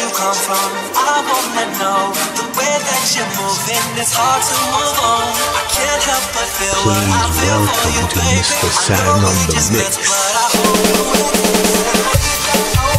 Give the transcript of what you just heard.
you come from. I wanna know the way that you're moving. It's hard to move on. I can't help but feel what I feel for you, baby. I know we just met, but I hope